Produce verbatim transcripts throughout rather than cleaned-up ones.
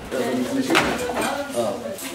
اه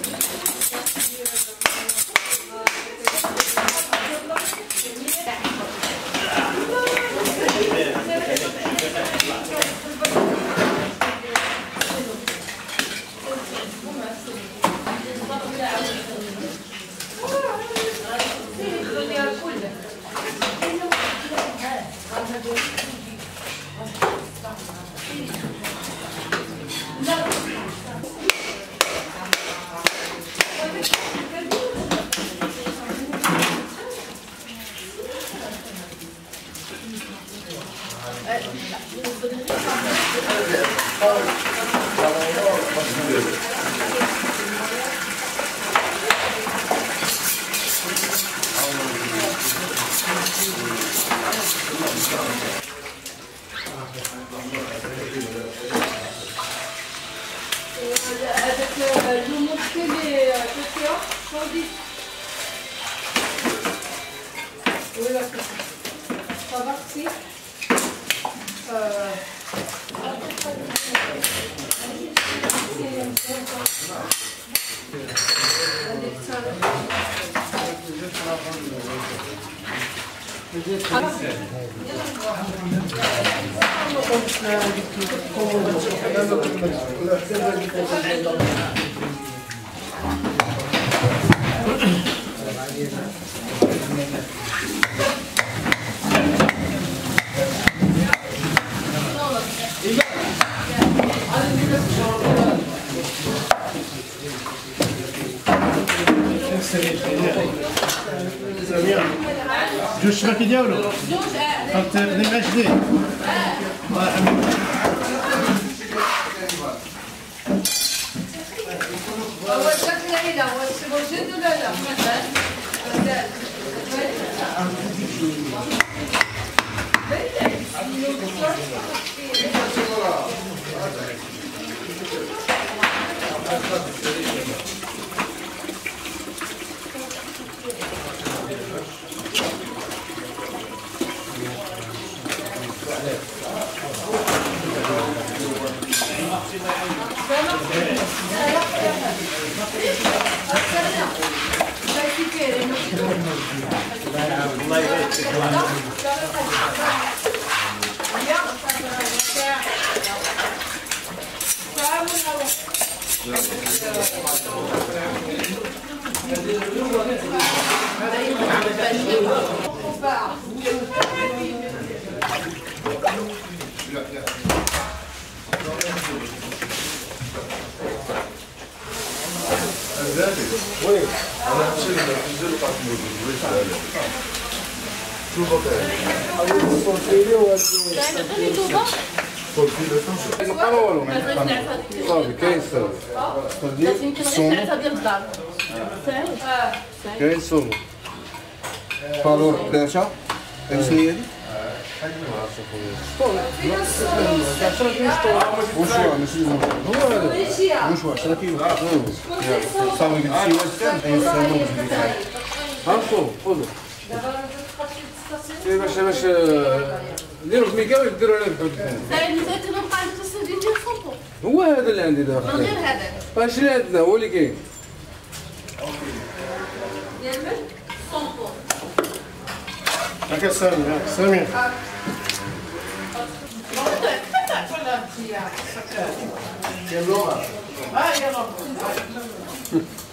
Avec le montrer les coquillards, cent dix. Oui, là, ça va, c'est. Euh. جوج الشبكة ديالو خاطر ديما جديد الله يرحمه هو الشكل هنا هو السبوجين ولا لا؟ الله يبارك فيك وين؟ أنا أمشي لنزل قاعد موجود. شو بقى؟ هذا الصوتيلي وهذا. صوتيلي تمشي. قالوا صافي كاين السلام. كاين السومو. فالور ثلاثة. شنو هي؟ وش هو ماشي هو هذا وش هو عشرة كيلو صافي قلت شي هانصو خذوا باش باش نديرو في ميكا ويديروا عليه الحدود هو هذا اللي عندي دابا غير هذا ماشي اللي عندنا هو اللي كاين هكا سامي سامي يلا. Ah, il y a